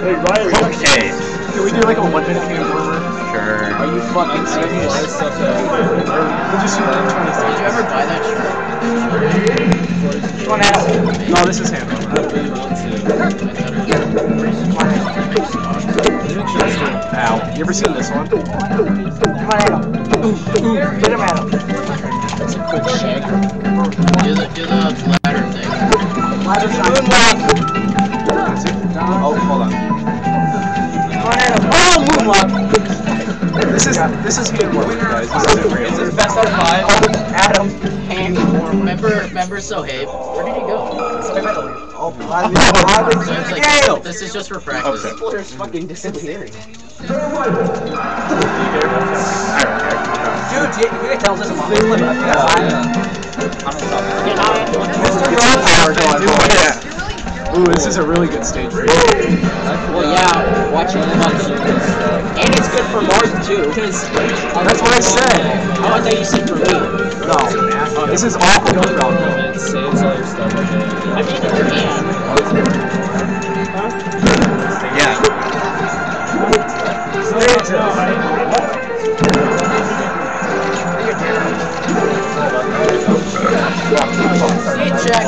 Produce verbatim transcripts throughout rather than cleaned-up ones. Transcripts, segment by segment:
Hey, Riley. Okay. Can we do like a one minute game warmer? Sure. Are you fucking serious? We'll just shoot that twenty seconds. Did you ever buy that shirt? Come on, Adam. No, this is him. Ow. You ever seen this one? Come on, Adam. Get him, Adam. That's a quick shake. Do the, do the ladder thing. Ladder shot. Oh, hold on. Come on, Adam. Oh, moonwalk! This is this is hand work, guys. This isn't real. Is this best out of five? Adam. Hand warm. Remember, remember Sohaib? Where did he go? Oh, So it's like, this is just for practice. People are fucking disappearing. Dude, you can tell us a month. Ooh, this is a really good stage for you. Well, yeah, watching the months. And it's good for Marth too. That's what I said. Oh, I thought you said for me. No, this is awful for Falco. It saves all your stuff like that. I mean, in your hand. Yeah. Hey, check.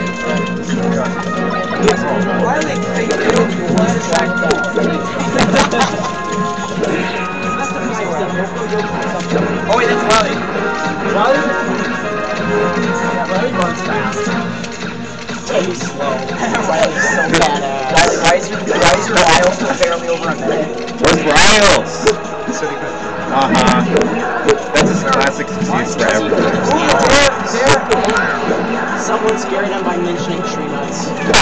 Oh wait, that's Riley. Riley? Yeah, Riley runs fast. Yeah, he's slow. Riley's so badass. Riley, why is your, why is your Riles barely over a minute? Where's Riles? Sitting there. Uh-huh. That's his classic excuse for everything. Someone scared him by mentioning tree nuts.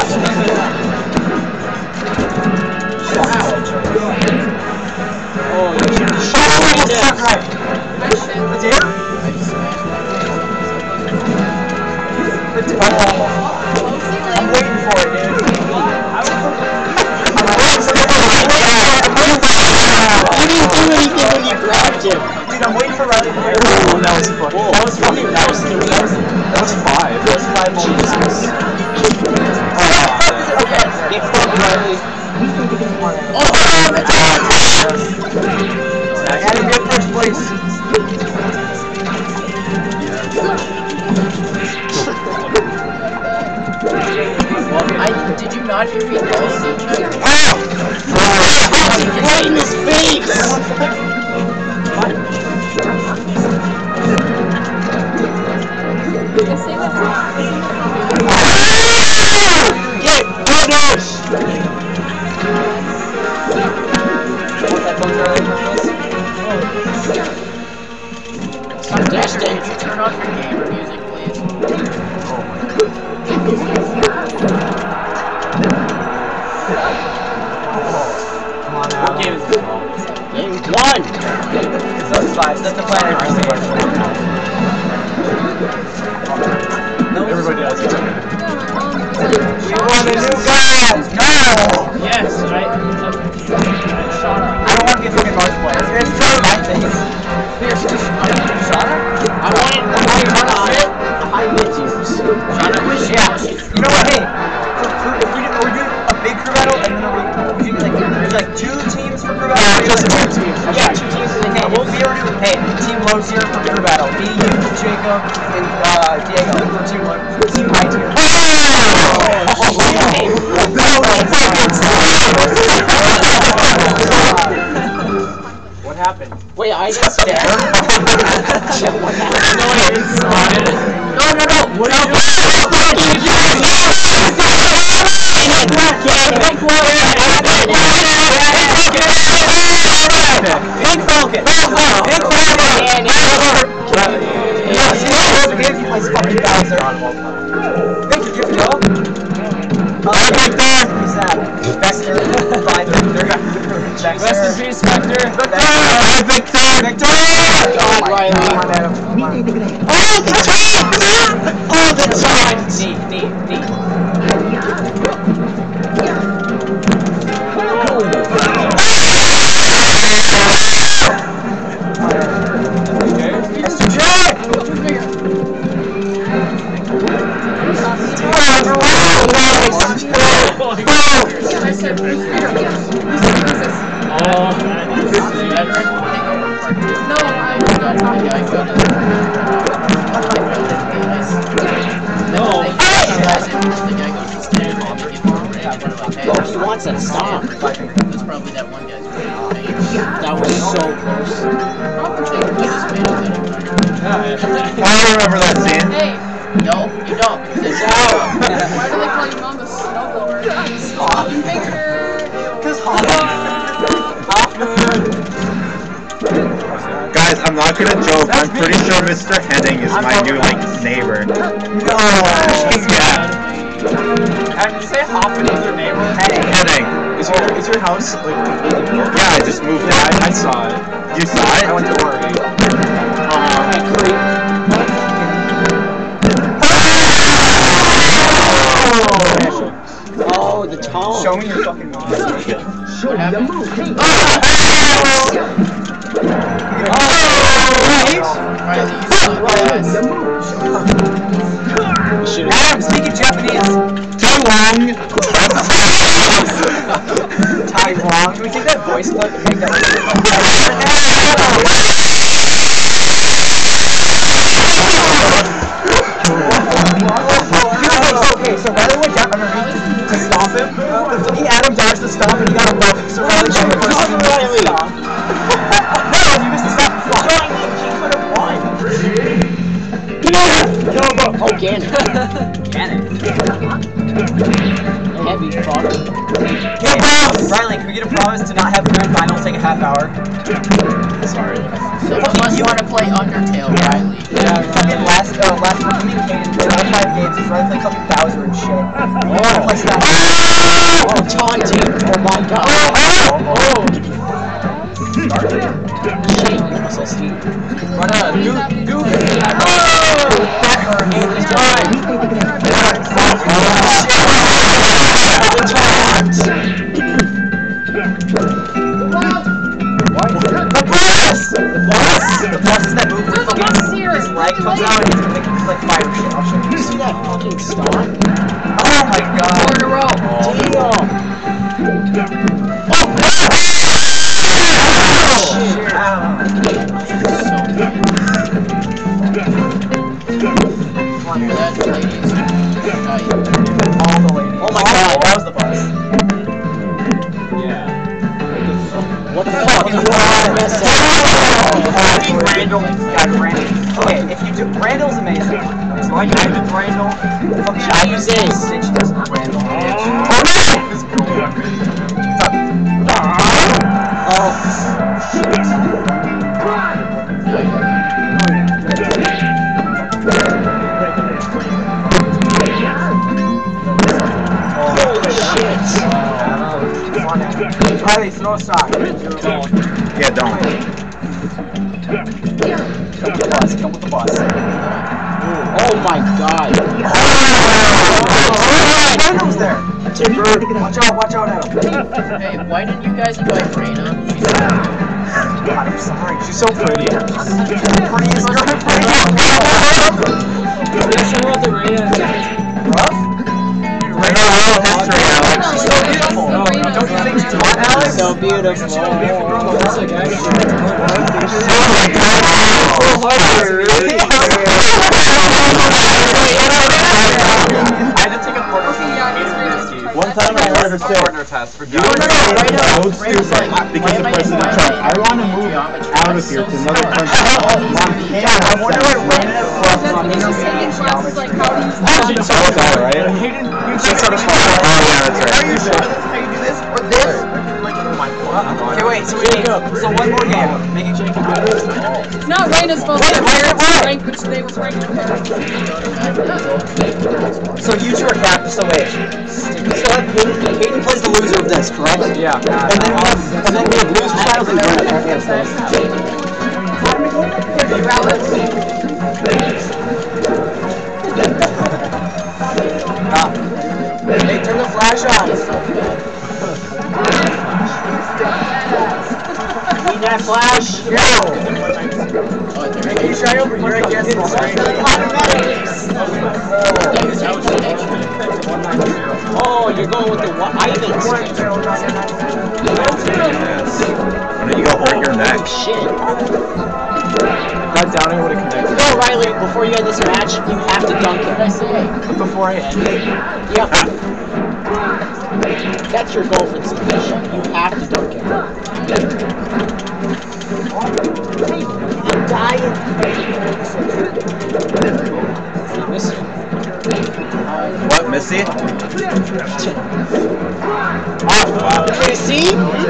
Oh, you should shut up. That's it? I'm waiting for it, dude. You didn't do anything when you grabbed him. Dude, I'm waiting for Riley to hear. Oh, that was fucking. That was funny. That was three. That was five. That was five more. Jesus. Okay, get fucked, Riley. Oh, that's Adam, get first place. I, did you not hear me call C-Check? Wow! Right in his face! Get punished! Destin, could you turn off your gamer music, please? What game is this? Game one! So it's five. That's the plan every stage. Everybody else is okay. We want a new guys! No! Yes, right? I don't want to be a fucking Marth player. It's totally my face. I wanted the high high high mid tiers. Yeah. You know what? Hey, for crew, if we do, we're doing a big crew battle, and then we we do like there's like two teams for crew battle. Just two teams. Yeah, two teams. And hey, we'll be able to do. Hey, Team Low's here for crew battle. Me, you, Jacob, and uh, Diego for team low, team high tier. What happened? Wait, I just scared. What happened? No, I didn't saw it. No, no, no. What are you Big Falcon! Big Falcon! Thank you, give it all. Who's that? Vector, Viper, Rest in peace, Vector. Victor! Victor! God, Riley. All the time! All the time! Neat, neat, neat. Mister Jack! I said, Oh, No, I got I got no. Oh, he wants that stomp. That's probably that one guy's That was so close. I remember that scene. Hey! No, you don't. Why do they call you mom the snowblower? Hopping finger! Because Guys, I'm not gonna joke. I'm pretty sure Mister Henning is my new like neighbor. No! Yeah. Did you say Hoffman is your neighbor? Henning. Is your is your house like completely built? Yeah, I just moved Yeah, in. I, I saw it. You saw it? I went to work. Oh, the tone. Show me your fucking move. What happened? Riley, you suck. Yes. Adam, speaking Japanese. Too long. Taiwan. Can we take that voice clip and make that? Okay, so Riley went down underneath to stop him. He Adam dodged the stop and he got above him. So Riley should have first Riley. No, you missed the stop. He could have won. Oh, Ganon. Ganon. Heavy product. Okay, Riley, can we get a promise to not have grand finals take a half hour? Sorry. So unless you want to play Undertale, Riley. Yeah, fucking last, uh, last week, me and Kaden played all five games. He's Riley played fucking Bowser and shit. Oh, play stuff. Oh, taunting. Oh my god. Oh, oh. Run a goof, goof. Oh, that hurt me. He's The boss! The boss is that move where fucking his leg comes out and he's like, he's like fire shit. I'll show you. You see that fucking stomp? Oh my god. Four in a row. Damn. That's ladies. Nice. All the way. Oh my god. That was the boss. Yeah. What the fuck? You Oh, Randall. Yeah, Randall. Okay, if you do, Randall's amazing. So I died with Randall. Fucking I use it. Stitch does Randall. Riley, throw a sock. Yeah, don't. Come with the bus. Come with the bus. Oh my god. Randall's there. Watch out, watch out, Adam. Hey, why didn't you guys invite Raina? God, I'm sorry. She's so pretty. Prettiest girl in Yeah, show about the Raina. Rough? Raina, real history, Alex. She's so beautiful. No, Don't you think she's hot, Alex? So beautiful. That's like actually. I had to take a partner test. One time I heard her say partner test for John. Because of President Trump, I want to move out of here to another country. Yeah, I wonder what Raina from Classes like how to use So is that right? Hayden, you She sort of Oh yeah, that's Are you right. sure this is how you do this? Or this? Like, oh my god. Okay, wait, so we need, so one more game. Make it Jacob good. It's not Raina's fault. Wait, wait, It's wait. rank which they was ranked with her. So you two are captain, so wait. So like, Hayden, Hayden plays the loser of this, correct? Yeah. And then we have, and then we have loser battles and winner against this. Ah. Hey, turn the flash on. Need that flash? No. Are you sure Mario, but you're against Oh, you're going with the what? Ivans. Why don't you go hold your neck? Shit. That downing would have connected. No, Riley, before you end this match, you have to dunk it. Before I end it. Yep. That's your goal for this competition. You have to dunk it. I'm dying. Missing. What, Missy? Oh, wow. Missy?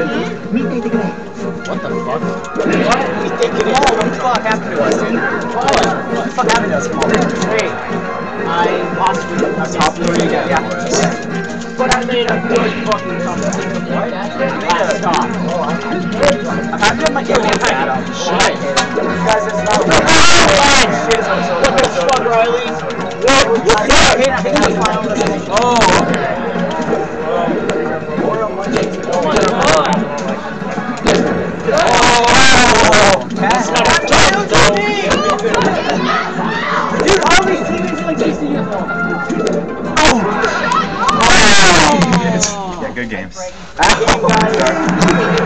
What the fuck? We think it is. Oh, what the fuck happened to us, dude? What? What the fuck happened to us? Come on. Hey, I possibly I was top three again. Yeah. But I made a big fucking comeback. Last stop. I'm happy with my game against Adam. Shit. Guys, it's not What the fuck, Riley? What? I think that's my own mistake. Oh, okay. Oh, That's not a dunk, though. dude, all these teammates are like chasing you. Yeah, good games. Sorry.